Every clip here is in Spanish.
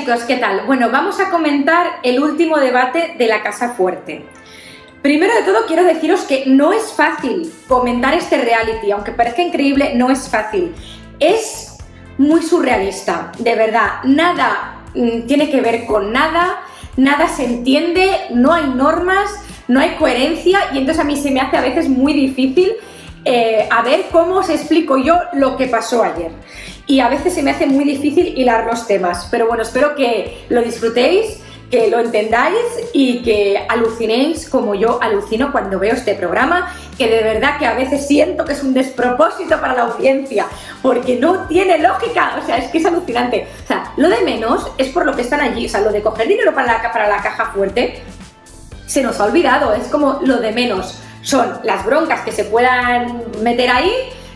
chicos, ¿qué tal? Bueno, vamos a comentar el último debate de la Casa Fuerte. Primero de todo quiero deciros que no es fácil comentar este reality, aunque parezca increíble, no es fácil. Es muy surrealista, de verdad, nada tiene que ver con nada, nada se entiende, no hay normas, no hay coherencia y entonces a mí se me hace a veces muy difícil a ver cómo os explico yo lo que pasó ayer. Y a veces se me hace muy difícil hilar los temas, pero bueno, espero que lo disfrutéis, que lo entendáis y que alucinéis como yo alucino cuando veo este programa, que de verdad que a veces siento que es un despropósito para la audiencia, porque no tiene lógica, o sea, es que es alucinante. O sea, lo de menos es por lo que están allí, o sea, lo de coger dinero para la caja fuerte se nos ha olvidado, es como lo de menos. Son las broncas que se puedan meter ahí,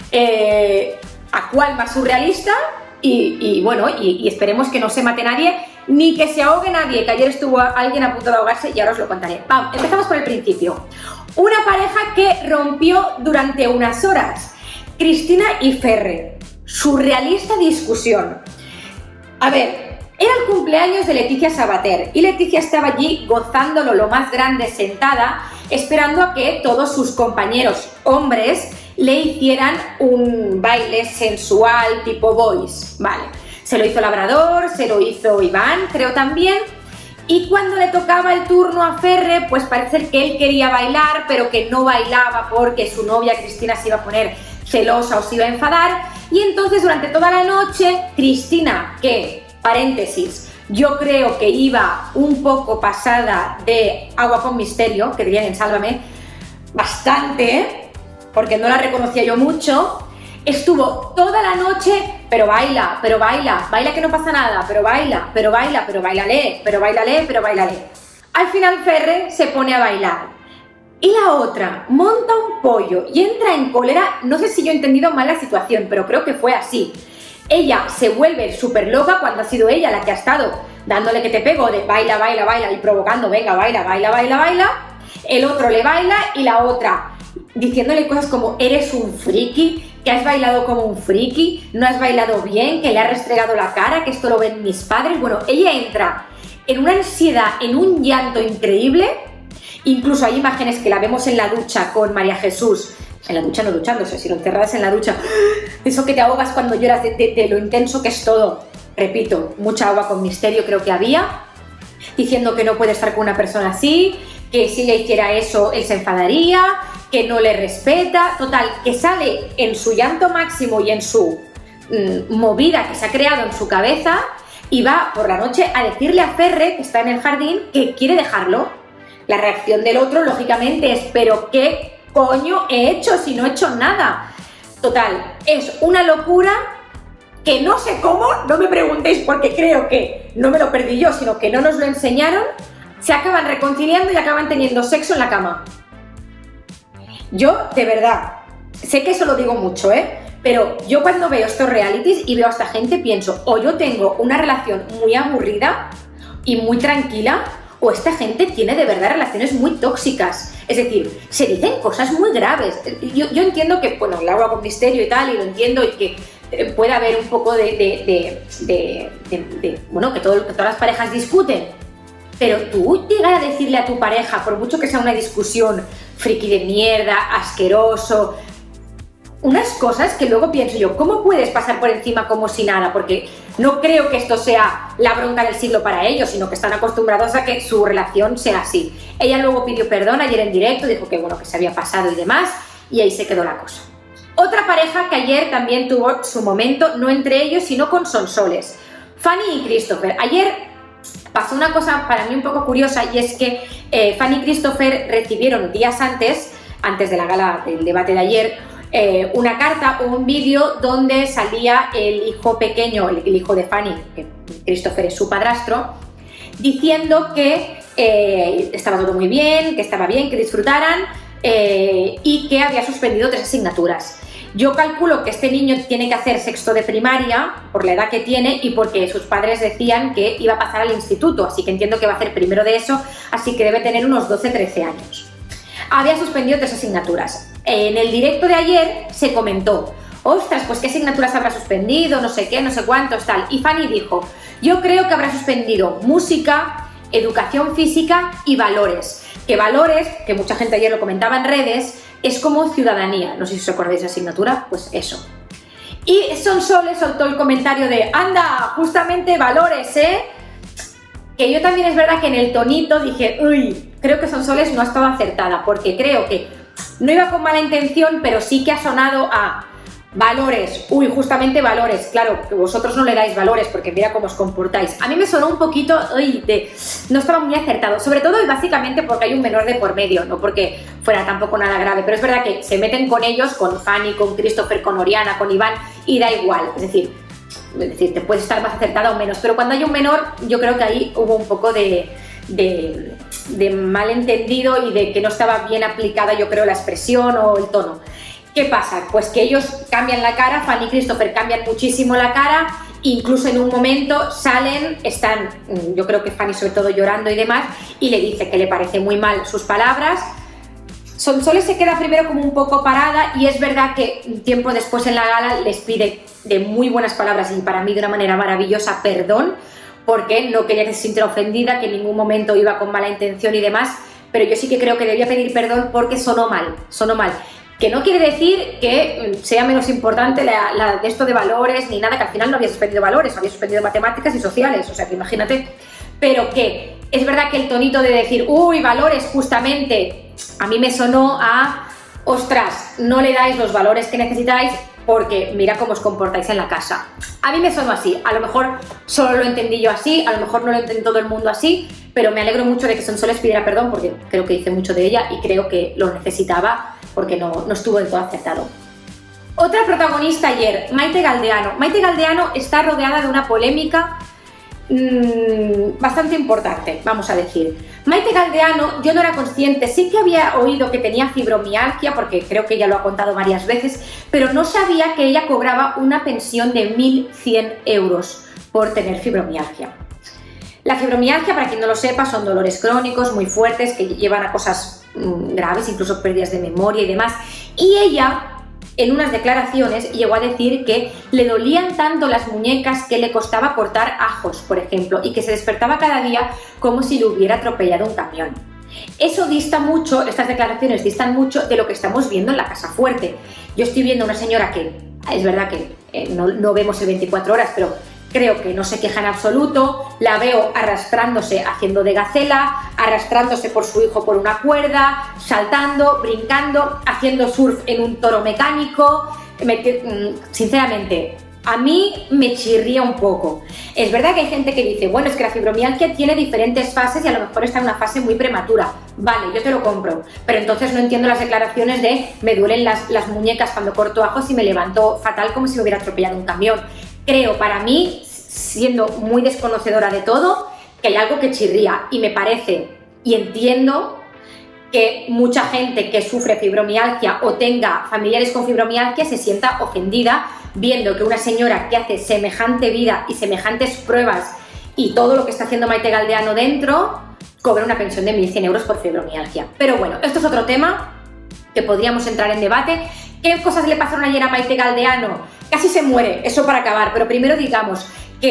a cuál más surrealista y bueno, y esperemos que no se mate nadie ni que se ahogue nadie, que ayer estuvo alguien a punto de ahogarse y ahora os lo contaré. Vamos, empezamos por el principio. Una pareja que rompió durante unas horas, Cristina y Ferre, surrealista discusión. A ver, era el cumpleaños de Leticia Sabater y Leticia estaba allí gozándolo lo más grande sentada, esperando a que todos sus compañeros hombres le hicieran un baile sensual tipo boys, vale. Se lo hizo Labrador, se lo hizo Iván, creo también, y cuando le tocaba el turno a Ferre, pues parece que él quería bailar, pero que no bailaba porque su novia Cristina se iba a poner celosa o se iba a enfadar, y entonces durante toda la noche, Cristina, que, paréntesis, yo creo que iba un poco pasada de agua con misterio, que dirían en Sálvame, bastante, porque no la reconocía yo mucho, estuvo toda la noche, pero baila, baila que no pasa nada, pero baila, pero bailale, pero bailale. Al final Ferre se pone a bailar y la otra monta un pollo y entra en cólera, no sé si yo he entendido mal la situación, pero creo que fue así. Ella se vuelve súper loca cuando ha sido ella la que ha estado dándole que te pego de baila y provocando, venga, baila. El otro le baila y la otra diciéndole cosas como eres un friki, que has bailado como un friki, no has bailado bien, que le has restregado la cara, que esto lo ven mis padres. Bueno, ella entra en una ansiedad, en un llanto increíble. Incluso hay imágenes que la vemos en la ducha con María Jesús, en la ducha no duchándose, sino encerradas en la ducha, eso que te ahogas cuando lloras de lo intenso que es todo. Repito, mucha agua con misterio creo que había, diciendo que no puede estar con una persona así, que si ella hiciera eso él se enfadaría, que no le respeta, total, que sale en su llanto máximo y en su movida que se ha creado en su cabeza y va por la noche a decirle a Ferre, que está en el jardín, que quiere dejarlo. La reacción del otro, lógicamente, es ¿pero qué coño he hecho si no he hecho nada? Total, es una locura que no sé cómo, no me preguntéis porque creo que no me lo perdí yo, sino que no nos lo enseñaron, se acaban reconciliando y acaban teniendo sexo en la cama. Yo, de verdad, sé que eso lo digo mucho, pero yo cuando veo estos realities y veo a esta gente pienso, o yo tengo una relación muy aburrida y muy tranquila, o esta gente tiene de verdad relaciones muy tóxicas. Es decir, se dicen cosas muy graves. Yo entiendo que, bueno, el agua con misterio y tal, y lo entiendo, y que puede haber un poco bueno, que todas las parejas discuten. Pero tú llegar a decirle a tu pareja, por mucho que sea una discusión, friki de mierda, asqueroso, unas cosas que luego pienso yo, ¿cómo puedes pasar por encima como si nada? Porque no creo que esto sea la bronca del siglo para ellos, sino que están acostumbrados a que su relación sea así. Ella luego pidió perdón ayer en directo, dijo que bueno, que se había pasado y demás, y ahí se quedó la cosa. Otra pareja que ayer también tuvo su momento, no entre ellos, sino con Sonsoles, Fanny y Christopher. Ayer pasó una cosa para mí un poco curiosa, y es que Fanny y Christopher recibieron días antes de la gala del debate de ayer, una carta o un vídeo donde salía el hijo pequeño, el hijo de Fanny, que Christopher es su padrastro, diciendo que estaba todo muy bien, que disfrutaran y que había suspendido 3 asignaturas. Yo calculo que este niño tiene que hacer sexto de primaria por la edad que tiene y porque sus padres decían que iba a pasar al instituto, así que entiendo que va a hacer primero de eso, así que debe tener unos 12-13 años. Había suspendido 3 asignaturas. En el directo de ayer se comentó, ostras, pues qué asignaturas habrá suspendido, no sé qué, no sé cuántos, tal. Y Fanny dijo, yo creo que habrá suspendido música, educación física y valores. Que valores, que mucha gente ayer lo comentaba en redes, es como ciudadanía. No sé si os acordáis de esa asignatura, pues eso. Y Sonsoles soltó el comentario de, anda, justamente valores, ¿eh? Que yo también es verdad que en el tonito dije, uy, creo que Sonsoles no ha estado acertada, porque creo que no iba con mala intención, pero sí que ha sonado a valores, uy, justamente valores, claro, que vosotros no le dais valores porque mira cómo os comportáis. A mí me sonó un poquito, uy, no estaba muy acertado, sobre todo y básicamente porque hay un menor de por medio, no porque fuera tampoco nada grave, pero es verdad que se meten con ellos, con Fanny, con Christopher, con Oriana, con Iván, y da igual, es decir, te puedes estar más acertada o menos, pero cuando hay un menor, yo creo que ahí hubo un poco de malentendido y de que no estaba bien aplicada, yo creo, la expresión o el tono. ¿Qué pasa? Pues que ellos cambian la cara, Fanny y Christopher cambian muchísimo la cara, incluso en un momento salen, están, yo creo que Fanny sobre todo llorando y demás, y le dice que le parece muy mal sus palabras. Sonsoles se queda primero como un poco parada y es verdad que un tiempo después en la gala les pide de muy buenas palabras y para mí de una manera maravillosa perdón, porque no quería que se sintiera ofendida, que en ningún momento iba con mala intención y demás, pero yo sí que creo que debía pedir perdón porque sonó mal, sonó mal. Que no quiere decir que sea menos importante de esto de valores ni nada, que al final no había suspendido valores, había suspendido matemáticas y sociales, o sea que imagínate, pero que es verdad que el tonito de decir, uy, valores, justamente, a mí me sonó a, ostras, no le dais los valores que necesitáis porque mira cómo os comportáis en la casa. A mí me sonó así, a lo mejor solo lo entendí yo así, a lo mejor no lo entiende todo el mundo así, pero me alegro mucho de que Sonsoles pidiera perdón porque creo que hice mucho de ella y creo que lo necesitaba porque no estuvo del todo acertado. Otra protagonista ayer, Maite Galdeano. Maite Galdeano está rodeada de una polémica bastante importante, vamos a decir. Maite Galdeano, yo no era consciente, sí que había oído que tenía fibromialgia, porque creo que ella lo ha contado varias veces, pero no sabía que ella cobraba una pensión de 1.100 euros por tener fibromialgia. La fibromialgia, para quien no lo sepa, son dolores crónicos muy fuertes que llevan a cosas graves, incluso pérdidas de memoria y demás. Y ella, en unas declaraciones, llegó a decir que le dolían tanto las muñecas que le costaba cortar ajos, por ejemplo, y que se despertaba cada día como si le hubiera atropellado un camión. Eso dista mucho, estas declaraciones distan mucho de lo que estamos viendo en la Casa Fuerte. Yo estoy viendo a una señora que, es verdad que no vemos el 24 horas, pero creo que no se queja en absoluto, la veo arrastrándose, haciendo de gacela, arrastrándose por su hijo por una cuerda, saltando, brincando, haciendo surf en un toro mecánico. Sinceramente, a mí me chirría un poco. Es verdad que hay gente que dice, bueno, es que la fibromialgia tiene diferentes fases y a lo mejor está en una fase muy prematura. Vale, yo te lo compro, pero entonces no entiendo las declaraciones de me duelen las muñecas cuando corto ajos y me levanto fatal como si me hubiera atropellado un camión. Creo, para mí, siendo muy desconocedora de todo, que hay algo que chirría y me parece y entiendo que mucha gente que sufre fibromialgia o tenga familiares con fibromialgia se sienta ofendida viendo que una señora que hace semejante vida y semejantes pruebas y todo lo que está haciendo Maite Galdeano dentro cobra una pensión de 1.100 euros por fibromialgia. Pero bueno, esto es otro tema que podríamos entrar en debate. ¿Qué cosas le pasaron ayer a Maite Galdeano? Casi se muere, eso para acabar, pero primero digamos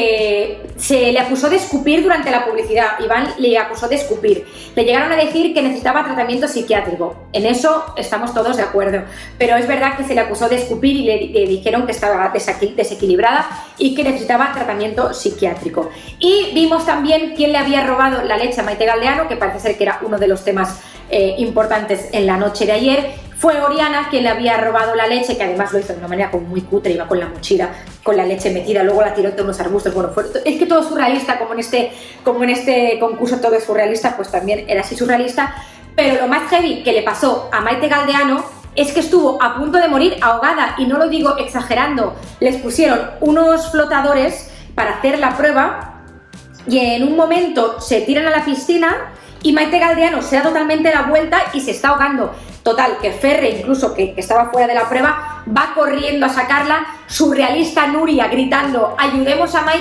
que se le acusó de escupir durante la publicidad. Iván le acusó de escupir. Le llegaron a decir que necesitaba tratamiento psiquiátrico. En eso estamos todos de acuerdo. Pero es verdad que se le acusó de escupir y le dijeron que estaba desequilibrada y que necesitaba tratamiento psiquiátrico. Y vimos también quién le había robado la leche a Maite Galdeano, que parece ser que era uno de los temas importantes en la noche de ayer. Fue Oriana quien le había robado la leche, que además lo hizo de una manera como muy cutre, iba con la mochila, con la leche metida, luego la tiró entre unos arbustos. Bueno, es que todo es surrealista, como en este concurso todo es surrealista, pues también era así surrealista. Pero lo más heavy que le pasó a Maite Galdeano es que estuvo a punto de morir ahogada, y no lo digo exagerando. Les pusieron unos flotadores para hacer la prueba y en un momento se tiran a la piscina y Maite Galdeano se da totalmente la vuelta y se está ahogando. Total, que Ferre, incluso que estaba fuera de la prueba, va corriendo a sacarla, surrealista Nuria gritando ayudemos a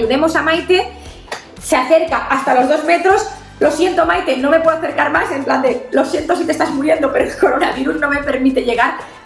Maite, se acerca hasta los 2 metros, lo siento Maite, no me puedo acercar más, en plan de lo siento si te estás muriendo, pero el coronavirus no me permite llegar.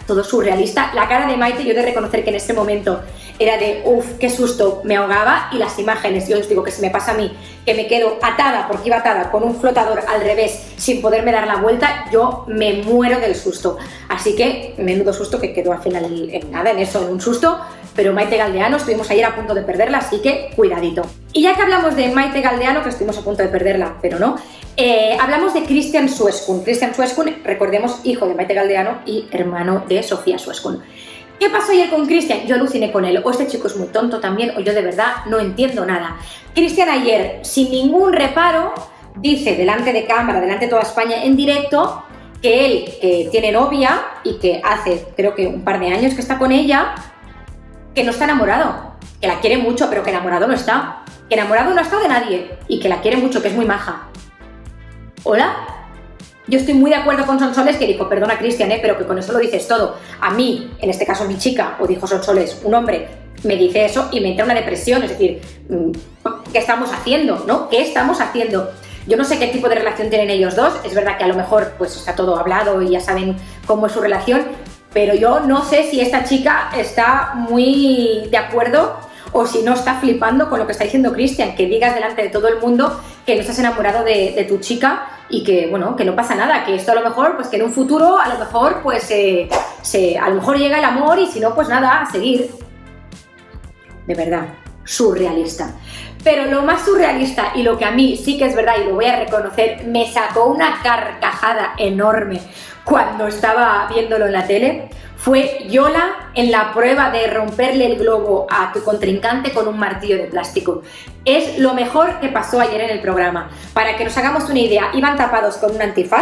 todo surrealista. La cara de Maite, yo he de reconocer que en ese momento era de uff, qué susto, me ahogaba, y las imágenes, yo os digo que si me pasa a mí, que me quedo atada, porque iba atada con un flotador al revés, sin poderme dar la vuelta, yo me muero del susto. Así que, menudo susto que quedó al final en nada, en eso, en un susto, pero Maite Galdeano, estuvimos ayer a punto de perderla, así que cuidadito. Y ya que hablamos de Maite Galdeano, que estuvimos a punto de perderla, pero no, hablamos de Christian Sueskun. Christian Sueskun, recordemos, hijo de Maite Galdeano y hermano de Sofía Sueskun. ¿Qué pasó ayer con Christian? Yo aluciné con él, o este chico es muy tonto también, o yo de verdad no entiendo nada. Christian ayer, sin ningún reparo, dice delante de cámara, delante de toda España en directo, que él, que tiene novia y que hace, creo que un par de años que está con ella, que no está enamorado, que la quiere mucho, pero que enamorado no está. Que enamorado no está de nadie y que la quiere mucho, que es muy maja. ¿Hola? Yo estoy muy de acuerdo con Sonsoles, que dijo, perdona Christian, pero que con eso lo dices todo. A mí, en este caso mi chica, o dijo Sonsoles, un hombre me dice eso y me entra una depresión, es decir, ¿qué estamos haciendo? ¿No? ¿Qué estamos haciendo? Yo no sé qué tipo de relación tienen ellos dos, es verdad que a lo mejor pues está todo hablado y ya saben cómo es su relación, pero yo no sé si esta chica está muy de acuerdo o si no está flipando con lo que está diciendo Christian, que digas delante de todo el mundo que no estás enamorado de tu chica y que, bueno, que no pasa nada, que esto a lo mejor, pues que en un futuro a lo mejor, pues a lo mejor llega el amor y si no, pues nada, a seguir. De verdad, surrealista. Pero lo más surrealista y lo que a mí sí que es verdad y lo voy a reconocer, me sacó una carcajada enorme cuando estaba viéndolo en la tele, fue Yola en la prueba de romperle el globo a tu contrincante con un martillo de plástico. Es lo mejor que pasó ayer en el programa. Para que nos hagamos una idea, iban tapados con un antifaz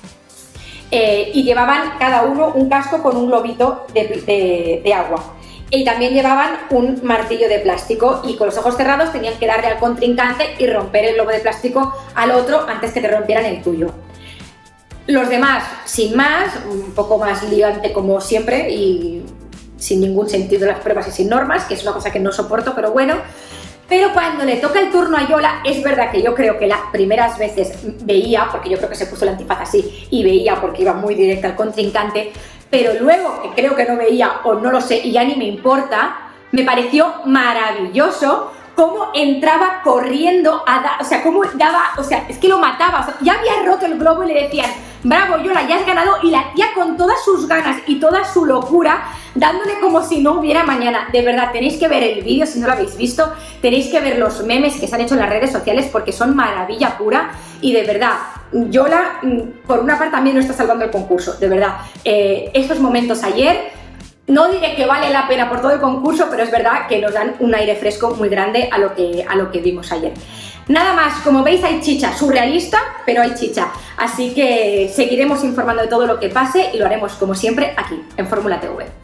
y llevaban cada uno un casco con un globito de agua. Y también llevaban un martillo de plástico y con los ojos cerrados tenían que darle al contrincante y romper el globo de plástico al otro antes que te rompieran el tuyo. Los demás, sin más, un poco más liante como siempre y sin ningún sentido de las pruebas y sin normas, que es una cosa que no soporto, pero bueno. Pero cuando le toca el turno a Yola, es verdad que yo creo que las primeras veces veía, porque yo creo que se puso el antifaz así y veía porque iba muy directa al contrincante, pero luego, que creo que no veía o no lo sé y ya ni me importa, me pareció maravilloso cómo entraba corriendo a dar, o sea, cómo daba, o sea, es que lo mataba, o sea, ya había roto el globo y le decían, bravo Yola, ya has ganado, y la tía con todas sus ganas y toda su locura, dándole como si no hubiera mañana. De verdad, tenéis que ver el vídeo si no lo habéis visto, tenéis que ver los memes que se han hecho en las redes sociales porque son maravilla pura y de verdad, Yola, por una parte también no está salvando el concurso, de verdad. Esos momentos ayer, no diré que vale la pena por todo el concurso, pero es verdad que nos dan un aire fresco muy grande a lo que vimos ayer. Nada más, como veis hay chicha, surrealista, pero hay chicha. Así que seguiremos informando de todo lo que pase y lo haremos como siempre aquí, en Fórmula TV.